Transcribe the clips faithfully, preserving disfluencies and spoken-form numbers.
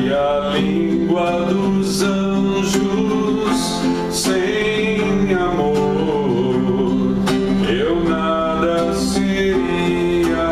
E a língua dos anjos sem amor, eu nada seria.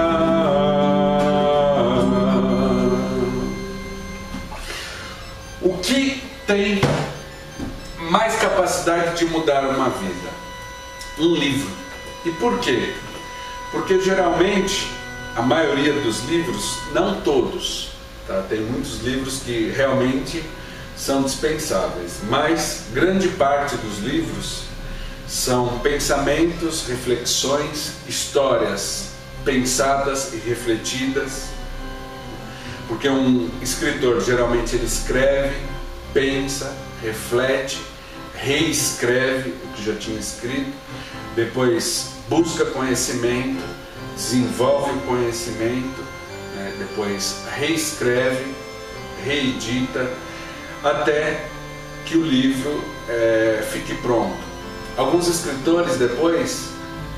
O que tem mais capacidade de mudar uma vida? Um livro. E por quê? Porque geralmente a maioria dos livros, não todos, tá? Tem muitos livros que realmente são dispensáveis, mas grande parte dos livros são pensamentos, reflexões, histórias pensadas e refletidas, porque um escritor geralmente ele escreve, pensa, reflete, reescreve o que já tinha escrito, depois busca conhecimento, desenvolve o conhecimento, né? Depois reescreve, reedita, até que o livro é, fique pronto. Alguns escritores depois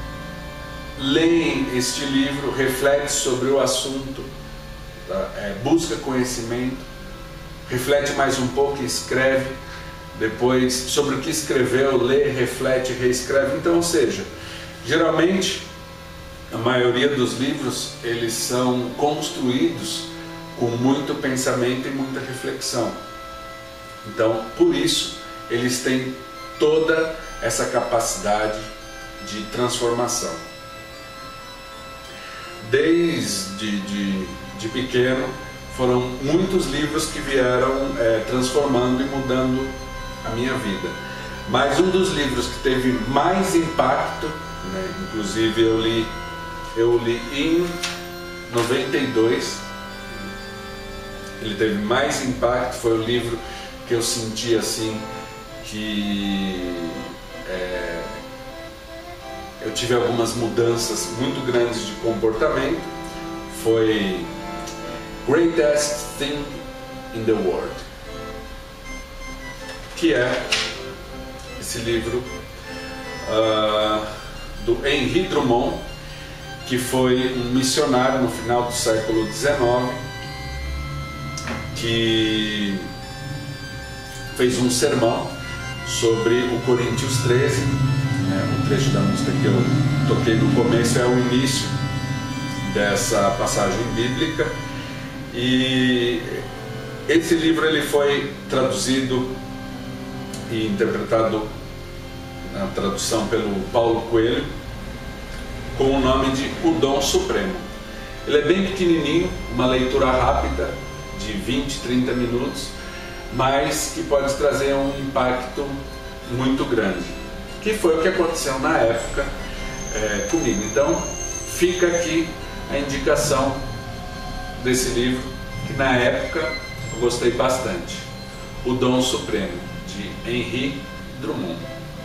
leem este livro, refletem sobre o assunto, tá? é, busca conhecimento, reflete mais um pouco e escreve, depois sobre o que escreveu, lê, reflete, reescreve. Então, ou seja, geralmente a maioria dos livros eles são construídos com muito pensamento e muita reflexão. Então, por isso, eles têm toda essa capacidade de transformação. Desde de, de pequeno, foram muitos livros que vieram é, transformando e mudando a minha vida. Mas um dos livros que teve mais impacto, né, inclusive eu li, eu li em noventa e dois, ele teve mais impacto, foi o livro que eu senti assim que é, eu tive algumas mudanças muito grandes de comportamento. Foi Greatest Thing in the World, que é esse livro uh, do Henri Drummond, que foi um missionário no final do século dezenove, que fez um sermão sobre o Coríntios treze, né? O trecho da música que eu toquei no começo é o início dessa passagem bíblica, e esse livro ele foi traduzido e interpretado na tradução pelo Paulo Coelho com o nome de O Dom Supremo. Ele é bem pequenininho, uma leitura rápida de vinte, trinta minutos, mas que pode trazer um impacto muito grande, que foi o que aconteceu na época é, comigo. Então fica aqui a indicação desse livro, que na época eu gostei bastante, O Dom Supremo, de Henri Drummond.